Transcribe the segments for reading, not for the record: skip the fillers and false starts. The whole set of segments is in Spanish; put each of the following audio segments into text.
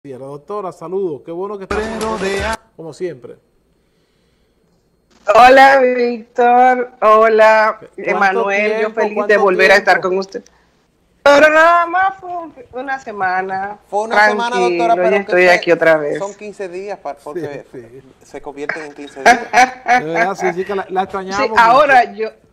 La doctora, saludos, qué bueno que está como siempre. Hola, Víctor. Hola, ¿Cuánto Emanuel. Yo tiempo? feliz de ¿Cuánto volver a estar tiempo? con usted. Pero nada más fue una semana Fue una semana, doctora, tranquilo. Ya pero que estoy aquí otra son vez. 15 días Sí, porque sí. se convierten en 15 días. De verdad, sí, sí que la Sí, extrañamos mucho.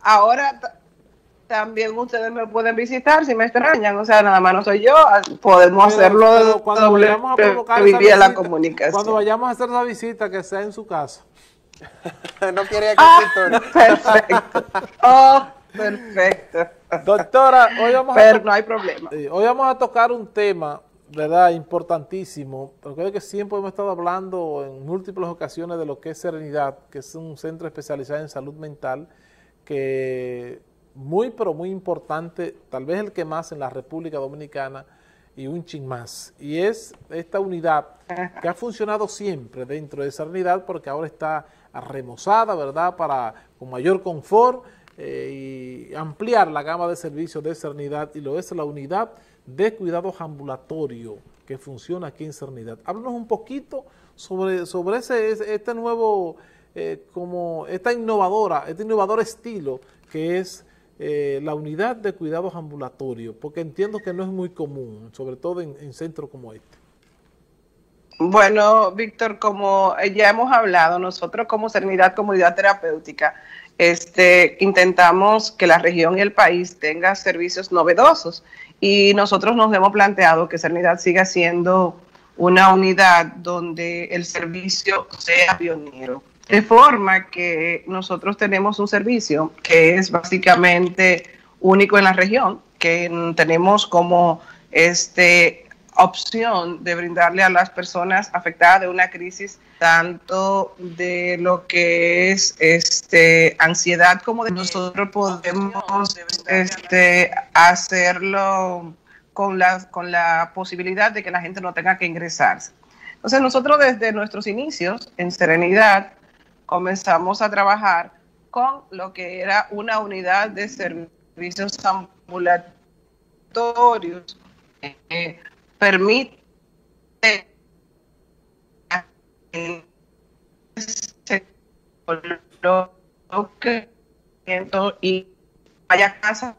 también ustedes me pueden visitar si me extrañan. O sea, nada más no soy yo. Podemos hacerlo Pero de cuando doble vayamos a provocar esa vía la visita, cuando comunicación. vayamos a hacer esa visita, que sea en su casa. No quiere ir al Ah, consultorio. perfecto. Oh, perfecto. Doctora, Pero no hay problema. hoy vamos a tocar un tema, ¿verdad?, importantísimo. Recuerdo que siempre hemos estado hablando en múltiples ocasiones de lo que es Serenidad, que es un centro especializado en salud mental, que muy, pero muy importante, tal vez el que más en la República Dominicana y un chin más. Y es esta unidad que ha funcionado siempre dentro de Serenidad, porque ahora está remozada, ¿verdad?, con mayor confort, y ampliar la gama de servicios de Serenidad, y lo es la unidad de cuidados ambulatorio que funciona aquí en Serenidad. Háblanos un poquito sobre este nuevo, este innovador estilo que es la unidad de cuidados ambulatorio, porque entiendo que no es muy común, sobre todo en centros como este. Bueno, Víctor, como ya hemos hablado, nosotros como Serenidad Comunidad Terapéutica, intentamos que la región y el país tenga servicios novedosos y nosotros nos hemos planteado que Serenidad siga siendo una unidad donde el servicio sea pionero. De forma que nosotros tenemos un servicio que es básicamente único en la región, que tenemos como opción de brindarle a las personas afectadas de una crisis tanto de lo que es ansiedad como de nosotros podemos hacerlo con la posibilidad de que la gente no tenga que ingresarse. Entonces nosotros desde nuestros inicios en Serenidad comenzamos a trabajar con lo que era una unidad de servicios ambulatorios. Permite se coloque y vaya a casa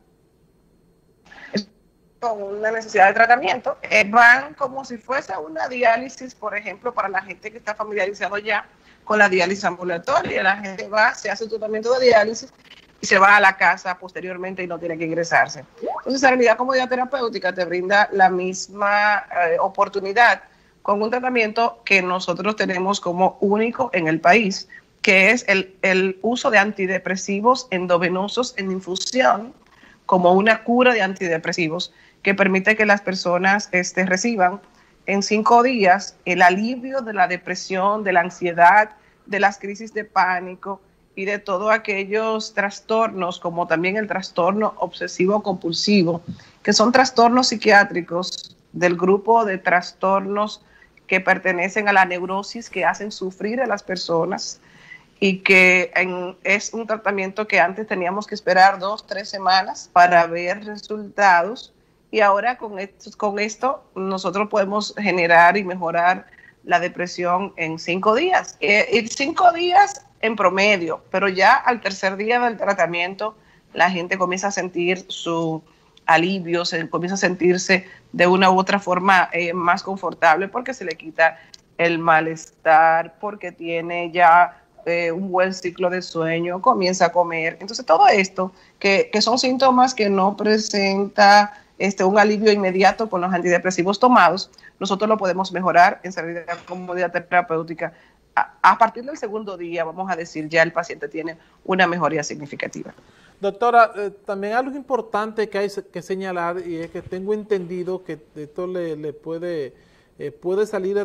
con una necesidad de tratamiento, van como si fuese una diálisis, por ejemplo, para la gente que está familiarizado ya con la diálisis ambulatoria. La gente va, se hace un tratamiento de diálisis y se va a la casa posteriormente y no tiene que ingresarse. Entonces, Serenidad Comunidad Terapéutica te brinda la misma oportunidad con un tratamiento que nosotros tenemos como único en el país, que es el uso de antidepresivos endovenosos en infusión como una cura de antidepresivos que permite que las personas reciban en 5 días el alivio de la depresión, de la ansiedad, de las crisis de pánico y de todos aquellos trastornos, como también el trastorno obsesivo compulsivo, que son trastornos psiquiátricos del grupo de trastornos que pertenecen a la neurosis, que hacen sufrir a las personas y que es un tratamiento que antes teníamos que esperar 2-3 semanas para ver resultados, y ahora con esto nosotros podemos generar y mejorar la depresión en 5 días. 5 días en promedio, pero ya al tercer día del tratamiento la gente comienza a sentir su alivio, comienza a sentirse de una u otra forma más confortable, porque se le quita el malestar, porque tiene ya un buen ciclo de sueño, comienza a comer. Entonces todo esto, que son síntomas que no presenta un alivio inmediato con los antidepresivos tomados, nosotros lo podemos mejorar en Serenidad Comunidad Terapéutica. A partir del segundo día, vamos a decir, ya el paciente tiene una mejoría significativa. Doctora, también algo importante que hay que señalar, y es que tengo entendido que esto le puede salir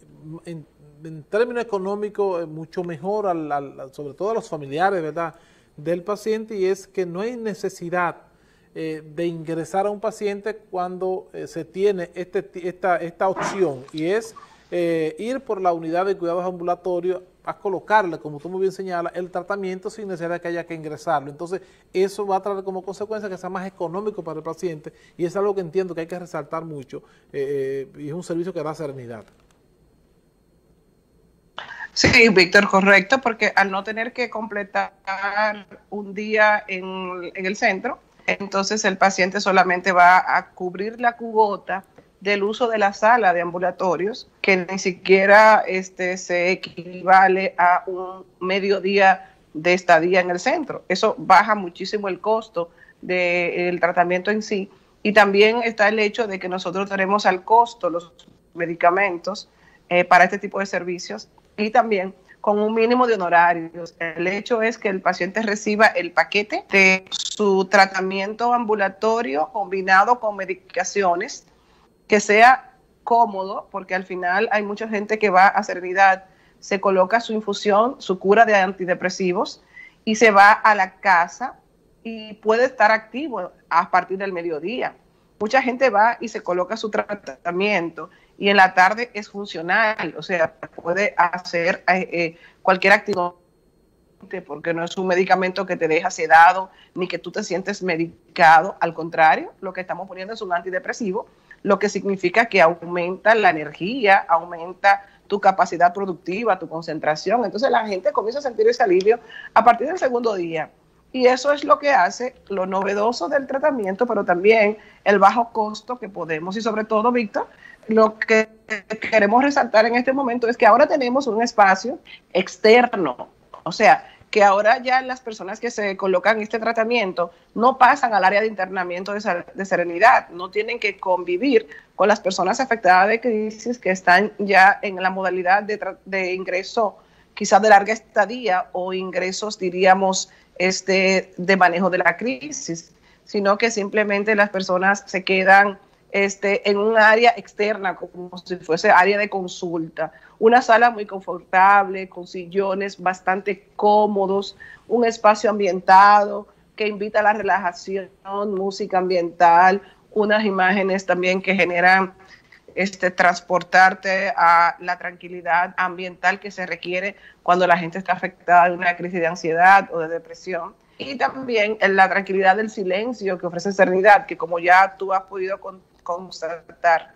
en términos económicos mucho mejor, sobre todo a los familiares, ¿verdad?, del paciente, y es que no hay necesidad de ingresar a un paciente cuando se tiene esta opción, y es ir por la unidad de cuidados ambulatorios a colocarle, como tú muy bien señalas, el tratamiento sin necesidad de que haya que ingresarlo. Entonces, eso va a traer como consecuencia que sea más económico para el paciente, y es algo que entiendo que hay que resaltar mucho, y es un servicio que da serenidad. Sí, Víctor, correcto, porque al no tener que completar un día en el centro, entonces el paciente solamente va a cubrir la cuota del uso de la sala de ambulatorios, que ni siquiera se equivale a un mediodía de estadía en el centro. Eso baja muchísimo el costo del tratamiento en sí. Y también está el hecho de que nosotros tenemos al costo los medicamentos para este tipo de servicios, y también con un mínimo de honorarios. El hecho es que el paciente reciba el paquete de su tratamiento ambulatorio combinado con medicaciones, que sea cómodo, porque al final hay mucha gente que va a Serenidad, se coloca su infusión, su cura de antidepresivos, y se va a la casa y puede estar activo a partir del mediodía. Mucha gente va y se coloca su tratamiento y en la tarde es funcional, o sea, puede hacer cualquier actividad, porque no es un medicamento que te deja sedado ni que tú te sientes medicado. Al contrario, lo que estamos poniendo es un antidepresivo, lo que significa que aumenta la energía, aumenta tu capacidad productiva, tu concentración. Entonces la gente comienza a sentir ese alivio a partir del segundo día. Y eso es lo que hace lo novedoso del tratamiento, pero también el bajo costo que podemos. Y sobre todo, Víctor, lo que queremos resaltar en este momento es que ahora tenemos un espacio externo. O sea, que ahora ya las personas que se colocan este tratamiento no pasan al área de internamiento de Serenidad, no tienen que convivir con las personas afectadas de crisis que están ya en la modalidad de ingreso quizás de larga estadía o ingresos, diríamos, de manejo de la crisis, sino que simplemente las personas se quedan en un área externa, como si fuese área de consulta, una sala muy confortable, con sillones bastante cómodos, un espacio ambientado que invita a la relajación, música ambiental, unas imágenes también que generan transportarte a la tranquilidad ambiental que se requiere cuando la gente está afectada de una crisis de ansiedad o de depresión. Y también en la tranquilidad del silencio que ofrece Serenidad, que como ya tú has podido constatar,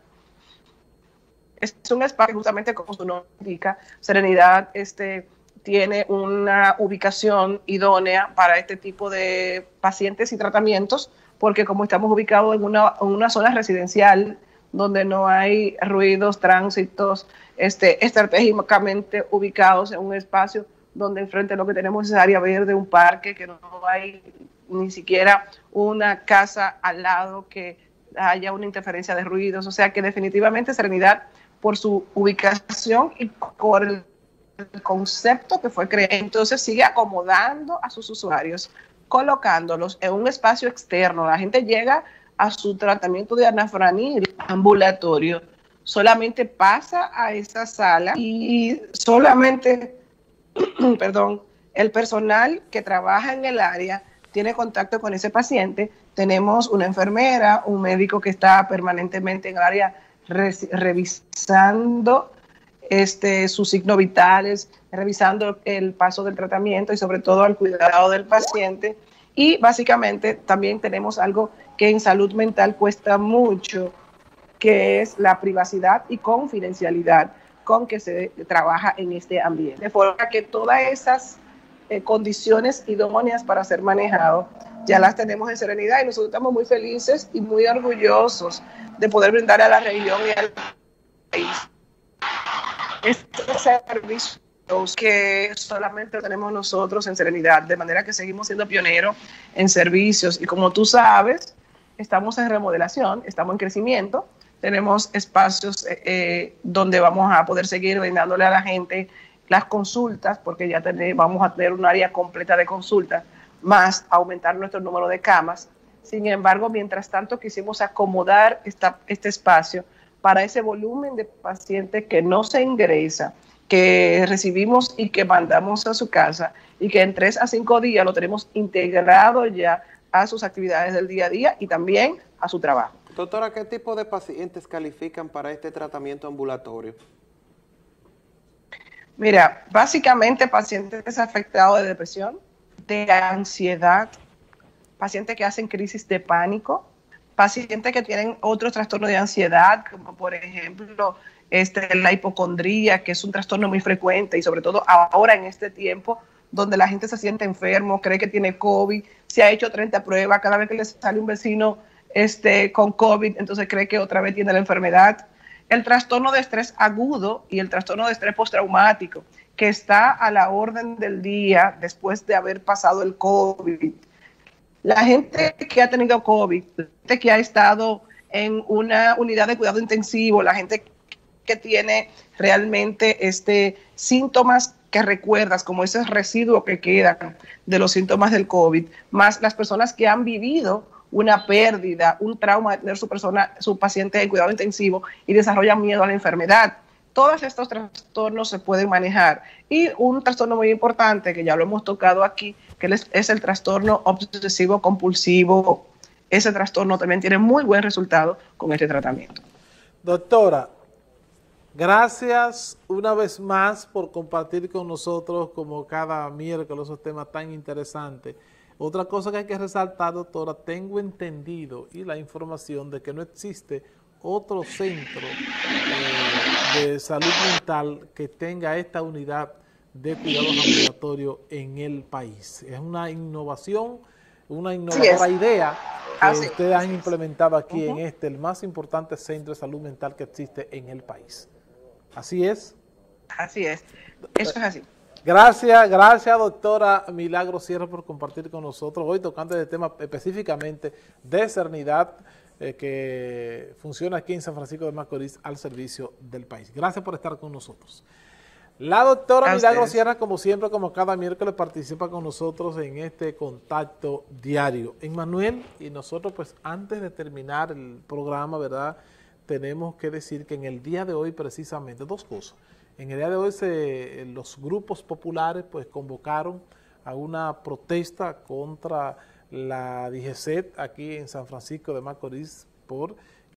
es un espacio justamente como su nombre indica. Serenidad tiene una ubicación idónea para este tipo de pacientes y tratamientos, porque como estamos ubicados en una zona residencial donde no hay ruidos, tránsitos, estratégicamente ubicados en un espacio donde enfrente lo que tenemos es área verde, un parque, que no hay ni siquiera una casa al lado que haya una interferencia de ruidos. O sea que definitivamente Serenidad, por su ubicación y por el concepto que fue creado, entonces sigue acomodando a sus usuarios, colocándolos en un espacio externo. La gente llega a su tratamiento de anafranil ambulatorio, solamente pasa a esa sala y solamente, perdón, el personal que trabaja en el área tiene contacto con ese paciente. Tenemos una enfermera, un médico que está permanentemente en el área revisando sus signos vitales, revisando el paso del tratamiento y sobre todo el cuidado del paciente. Y básicamente también tenemos algo que en salud mental cuesta mucho, que es la privacidad y confidencialidad con que se trabaja en este ambiente. De forma que todas esas condiciones idóneas para ser manejado ya las tenemos en Serenidad, y nosotros estamos muy felices y muy orgullosos de poder brindar a la región y al país estos servicios que solamente tenemos nosotros en Serenidad, de manera que seguimos siendo pioneros en servicios. Y como tú sabes, estamos en remodelación, estamos en crecimiento, tenemos espacios donde vamos a poder seguir brindándole a la gente las consultas, porque ya vamos a tener un área completa de consultas, más aumentar nuestro número de camas. Sin embargo, mientras tanto quisimos acomodar este espacio para ese volumen de pacientes que no se ingresa, que recibimos y que mandamos a su casa, y que en 3 a 5 días lo tenemos integrado ya a sus actividades del día a día y también a su trabajo. Doctora, ¿qué tipo de pacientes califican para este tratamiento ambulatorio? Mira, básicamente pacientes afectados de depresión, de ansiedad, pacientes que hacen crisis de pánico, pacientes que tienen otros trastornos de ansiedad, como por ejemplo la hipocondría, que es un trastorno muy frecuente y sobre todo ahora en este tiempo donde la gente se siente enfermo, cree que tiene COVID, se ha hecho 30 pruebas, cada vez que le sale un vecino con COVID, entonces cree que otra vez tiene la enfermedad. El trastorno de estrés agudo y el trastorno de estrés postraumático, que está a la orden del día después de haber pasado el COVID. La gente que ha tenido COVID, la gente que ha estado en una unidad de cuidado intensivo, la gente que tiene realmente síntomas que recuerdas, como ese residuo que queda de los síntomas del COVID, más las personas que han vivido una pérdida, un trauma de tener su paciente en cuidado intensivo y desarrollan miedo a la enfermedad. Todos estos trastornos se pueden manejar. Y un trastorno muy importante, que ya lo hemos tocado aquí, que es el trastorno obsesivo compulsivo. Ese trastorno también tiene muy buen resultado con este tratamiento. Doctora, gracias una vez más por compartir con nosotros, como cada miércoles, esos temas tan interesantes. Otra cosa que hay que resaltar, doctora, tengo entendido y la información de que no existe otro centro de salud mental que tenga esta unidad de cuidados ambulatorios en el país. Es una innovación, una innovadora idea que ustedes han implementado aquí en el más importante centro de salud mental que existe en el país. ¿Así es? Así es, eso es así. Gracias, doctora Milagro Sierra, por compartir con nosotros hoy tocando el tema específicamente de Cernidad, que funciona aquí en San Francisco de Macorís al servicio del país. Gracias por estar con nosotros. La doctora Milagro Sierra, como siempre, como cada miércoles, participa con nosotros en este contacto diario. Emmanuel, y nosotros, pues, antes de terminar el programa, ¿verdad?, tenemos que decir que en el día de hoy, precisamente, dos cosas. En el día de hoy los grupos populares pues convocaron a una protesta contra la DGCET aquí en San Francisco de Macorís por